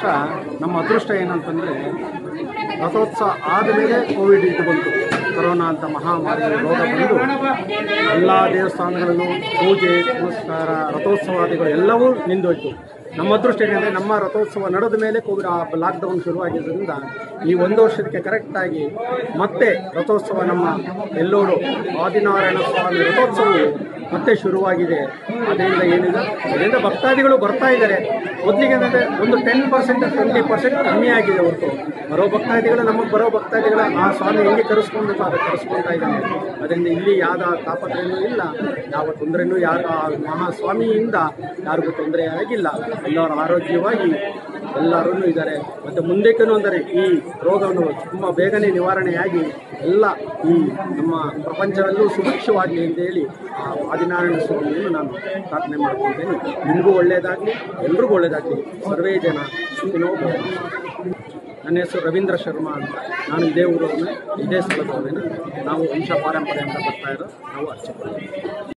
ನಮ್ಮ ಅದೃಷ್ಟ ಏನಂತಂದರೆ ರಥೋತ್ಸವ ಆದಮೇಲೆ ಕೋವಿಡ್ ಇದು ಬಂತು. ಕೊರೋನಾ ಅಂತ ಮಹಾಮಾರಿ ರೋಗ ಬಂದು ಎಲ್ಲ ದೇವಸ್ಥಾನಗಳಲ್ಲೂ ಪೂಜೆ ಪುನಸ್ಕಾರ ರಥೋತ್ಸವಾದಿಗಳು ಎಲ್ಲವೂ ನಿಂದೋಯ್ತು. ನಮ್ಮ ಅದೃಷ್ಟ ಏನೆಂದರೆ ನಮ್ಮ ರಥೋತ್ಸವ ನಡೆದ ಮೇಲೆ ಕೋವಿಡ್ ಲಾಕ್ಡೌನ್ ಶುರುವಾಗಿದ್ದರಿಂದ ಈ ಒಂದು ವರ್ಷಕ್ಕೆ ಕರೆಕ್ಟಾಗಿ ಮತ್ತೆ ರಥೋತ್ಸವ ನಮ್ಮ ಎಲ್ಲೋಡು ಆದಿನಾರಾಯಣ ಸ್ವಾಮಿ ರಥೋತ್ಸವವು ಮತ್ತೆ ಶುರುವಾಗಿದೆ. ಅದರಿಂದ ಏನಿದೆ, ಅದರಿಂದ ಭಕ್ತಾದಿಗಳು ಬರ್ತಾ ಇದ್ದಾರೆ. ಮೊದಲಿಗೆ ಏನಂದರೆ ಒಂದು 10% 20% ಕಮ್ಮಿ ಆಗಿದೆ ಹೊರತು ಬರೋ ಭಕ್ತಾದಿಗಳು ನಮಗೆ ಬರೋ ಭಕ್ತಾದಿಗಳ ಆ ಸ್ವಾಮಿ ಹೆಂಗೆ ಕರೆಸ್ಕೊಂಡು ಕರೆಸ್ಕೊಳ್ತಾ ಇದ್ದಾನೆ. ಅದರಿಂದ ಇಲ್ಲಿ ಯಾವ ತಾಪತ್ರೆಯೂ ಇಲ್ಲ, ಯಾವ ತೊಂದರೆಯೂ ಯಾರು ಆ ಮಹಾಸ್ವಾಮಿಯಿಂದ ಯಾರಿಗೂ ತೊಂದರೆ ಆಗಿಲ್ಲ. ಎಲ್ಲರೂ ಆರೋಗ್ಯವಾಗಿ ಎಲ್ಲರೂ ಇದ್ದಾರೆ. ಮತ್ತು ಮುಂದಕ್ಕೂ ಅಂದರೆ ಈ ರೋಗವನ್ನು ತುಂಬ ಬೇಗನೆ ನಿವಾರಣೆಯಾಗಿ ಎಲ್ಲ ಈ ನಮ್ಮ ಪ್ರಪಂಚದಲ್ಲೂ ಸುಭಿಕ್ಷವಾಗಲಿ ಅಂತೇಳಿ ಆ ಆದಿನಾರಾಯಣ ಸ್ವಾಮಿಯನ್ನು ನಾನು ಪ್ರಾರ್ಥನೆ ಮಾಡ್ಕೊಳ್ತೇನೆ. ನಿಮಗೂ ಒಳ್ಳೆಯದಾಗಲಿ, ಎಲ್ರಿಗೂ ಒಳ್ಳೆಯದಾಗಲಿ. ಸರ್ವೇ ಜನ ಸುಖಿನೋ ಭವಂತು. ನನ್ನ ಹೆಸರು ರವೀಂದ್ರ ಶರ್ಮಾ ಅಂತ. ನಾನು ಇದೇ ಊರವನ್ನ, ಇದೇ ಸ್ಥಳದವನ್ನ. ನಾವು ವಂಶ ಪಾರಂಪರೆ ಅಂತ ಬರ್ತಾ ಇರೋ ನಾವು ಅರ್ಚಕರು.